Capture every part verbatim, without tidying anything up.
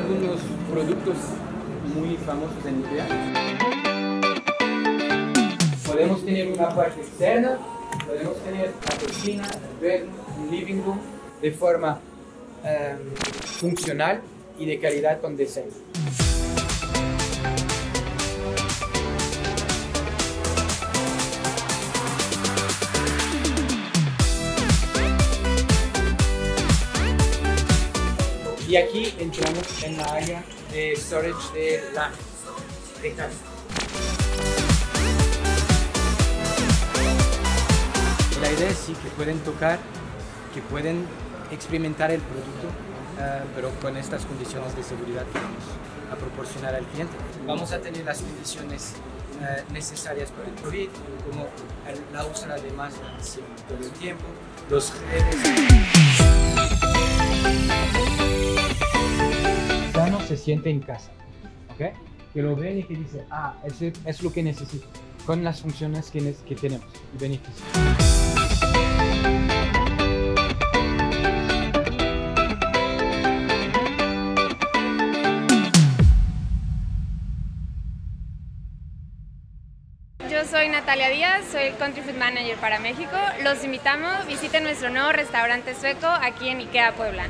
algunos productos muy famosos en IKEA. Podemos tener una parte externa, podemos tener la cocina, el bedroom, un living room de forma eh, funcional y de calidad con diseño. Y aquí entramos en la área de storage de la de casa. La idea es sí que pueden tocar, que pueden experimentar el producto, uh, pero con estas condiciones de seguridad que vamos a proporcionar al cliente. Vamos a tener las condiciones uh, necesarias para el COVID, como el, la usada de máscara todo el tiempo, los geles. Se siente en casa, ¿ok? Que lo ven y que dice, ah, ese es lo que necesito, con las funciones que, que tenemos y beneficios. Yo soy Natalia Díaz, soy el Country Food Manager para México. Los invitamos, visiten nuestro nuevo restaurante sueco aquí en IKEA Puebla.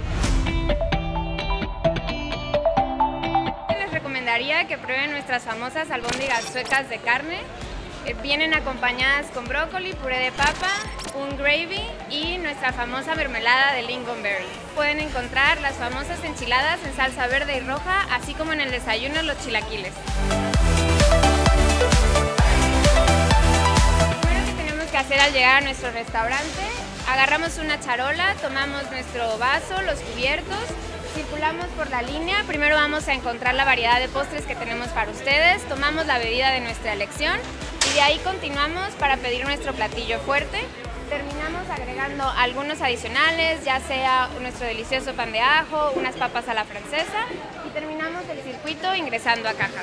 Recomendaría que prueben nuestras famosas albóndigas suecas de carne. Eh, vienen acompañadas con brócoli, puré de papa, un gravy y nuestra famosa mermelada de lingonberry. Pueden encontrar las famosas enchiladas en salsa verde y roja, así como en el desayuno los chilaquiles. Lo primero que tenemos que hacer al llegar a nuestro restaurante, agarramos una charola, tomamos nuestro vaso, los cubiertos, circulamos por la línea. Primero vamos a encontrar la variedad de postres que tenemos para ustedes, tomamos la bebida de nuestra elección y de ahí continuamos para pedir nuestro platillo fuerte. Terminamos agregando algunos adicionales, ya sea nuestro delicioso pan de ajo, unas papas a la francesa, y terminamos el circuito ingresando a cajas.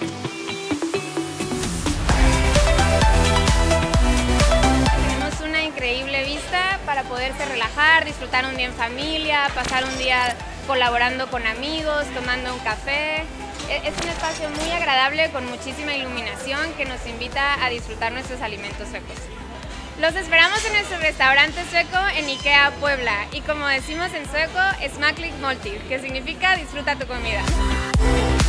Tenemos una increíble vista para poderse relajar, disfrutar un día en familia, pasar un día colaborando con amigos, tomando un café. Es un espacio muy agradable con muchísima iluminación que nos invita a disfrutar nuestros alimentos suecos. Los esperamos en nuestro restaurante sueco en IKEA Puebla y como decimos en sueco, Smakligt Måltid, que significa disfruta tu comida.